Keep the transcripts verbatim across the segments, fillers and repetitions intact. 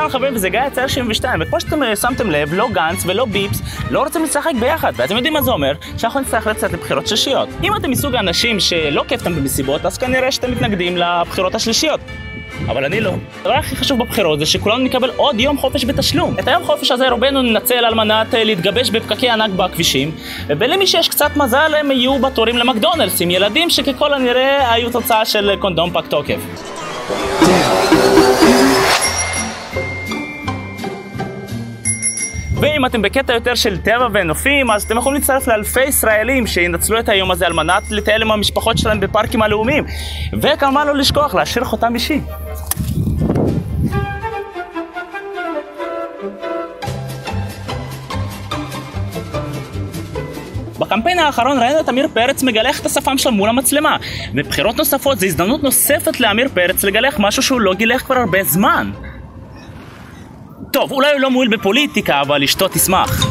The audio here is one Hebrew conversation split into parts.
שלום חברים, וזה גיא הצעיר שבעים ושתיים, וכמו שאתם שמתם לב, לא גנץ ולא ביפס לא רוצים לשחק ביחד, ואתם יודעים מה זה אומר? שאנחנו נצטרך לצאת לבחירות שלישיות. אם אתם מסוג האנשים שלא כיפתם במסיבות, אז כנראה שאתם מתנגדים לבחירות השלישיות. אבל אני לא. הדבר הכי חשוב בבחירות זה שכולנו נקבל עוד יום חופש בתשלום. את היום חופש הזה רובנו ננצל על מנת להתגבש בפקקי ענק בכבישים, ולמי שיש קצת מזל הם יהיו בתורים למקדונלדס עם ילדים שככל הנראה היו תוצאה של קונדום פג תוקף. ואם אתם בקטע יותר של טבע ונופים, אז אתם יכולים להצטרף לאלפי ישראלים שינצלו את היום הזה על מנת לטייל עם המשפחות שלהם בפארקים הלאומיים. וכמובן לא לשכוח להשאיר חותם אישי. בקמפיין האחרון ראינו את אמיר פרץ מגלח את השפם שלו מול המצלמה. בבחירות נוספות זו הזדמנות נוספת לאמיר פרץ לגלח משהו שהוא לא גילח כבר הרבה זמן. טוב, אולי הוא לא מועיל בפוליטיקה, אבל אשתו תשמח.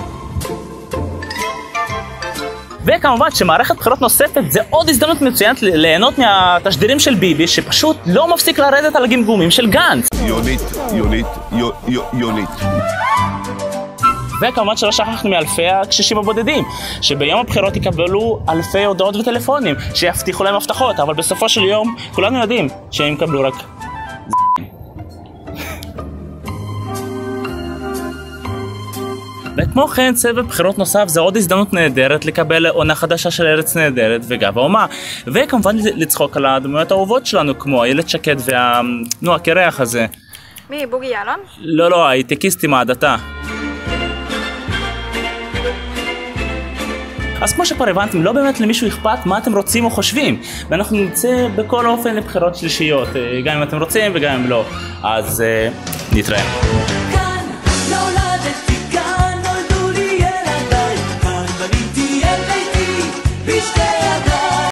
וכמובן שמערכת בחירות נוספת זה עוד הזדמנות מצוינת ליהנות מהתשדירים של ביבי, שפשוט לא מפסיק לרדת על הגמגומים של גנץ. יונית, יונית, יונית. וכמובן שלא שכחנו מאלפי הקשישים הבודדים, שביום הבחירות יקבלו אלפי הודעות וטלפונים שיבטיחו להם הבטחות, אבל בסופו של יום כולנו יודעים שהם יקבלו רק וכמו כן, סבב בחירות נוסף זה עוד הזדמנות נהדרת לקבל עונה חדשה של ארץ נהדרת וגב האומה, וכמובן לצחוק על הדמויות האהובות שלנו כמו איילת שקד וה... נו, הקרח הזה. מי? בוגי יעלון? לא, לא, הייטקיסט עם העדתה. אז כמו שכבר הבנתם, לא באמת למישהו אכפת מה אתם רוצים או חושבים, ואנחנו נמצא בכל אופן לבחירות שלישיות, גם אם אתם רוצים וגם אם לא. אז נתראה.